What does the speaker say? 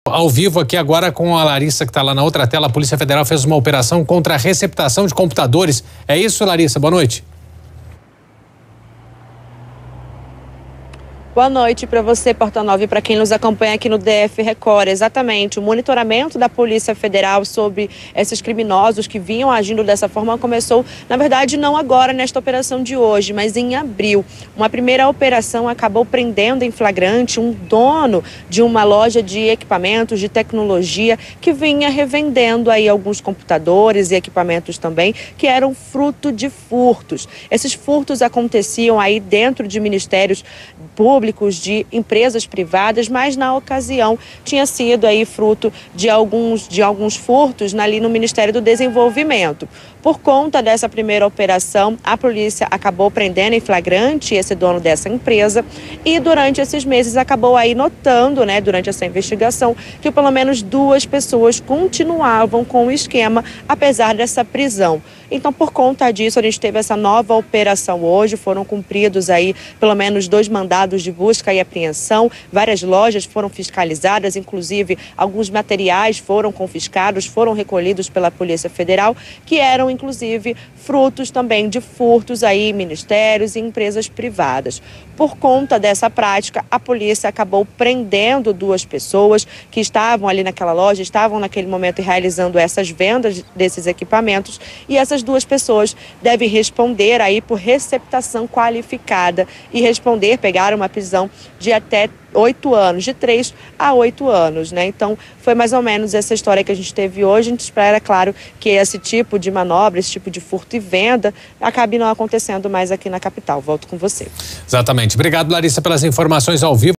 Ao vivo aqui agora com a Larissa, que está lá na outra tela. A Polícia Federal fez uma operação contra a receptação de computadores. É isso, Larissa? Boa noite. Boa noite para você, Porta 9, e para quem nos acompanha aqui no DF Record. Exatamente, o monitoramento da Polícia Federal sobre esses criminosos que vinham agindo dessa forma começou, na verdade, não agora nesta operação de hoje, mas em abril. Uma primeira operação acabou prendendo em flagrante um dono de uma loja de equipamentos de tecnologia que vinha revendendo aí alguns computadores e equipamentos também que eram fruto de furtos. Esses furtos aconteciam aí dentro de ministérios públicos, de empresas privadas, mas na ocasião tinha sido aí fruto de alguns furtos ali no Ministério do Desenvolvimento. Por conta dessa primeira operação, a polícia acabou prendendo em flagrante esse dono dessa empresa e durante esses meses acabou aí notando, durante essa investigação, que pelo menos 2 pessoas continuavam com o esquema, apesar dessa prisão. Então, por conta disso, a gente teve essa nova operação hoje, foram cumpridos aí pelo menos 2 mandados de busca e apreensão, várias lojas foram fiscalizadas, inclusive alguns materiais foram confiscados, foram recolhidos pela Polícia Federal, que eram inclusive frutos também de furtos aí em ministérios e empresas privadas. Por conta dessa prática, a polícia acabou prendendo 2 pessoas que estavam ali naquela loja, estavam naquele momento realizando essas vendas desses equipamentos, e essas 2 pessoas devem responder aí por receptação qualificada e pegar uma prisão de até 8 anos, de 3 a 8 anos, Então, foi mais ou menos essa história que a gente teve hoje. A gente espera, claro, que esse tipo de manobra, esse tipo de furto e venda acabe não acontecendo mais aqui na capital. Volto com você. Exatamente. Obrigado, Larissa, pelas informações ao vivo.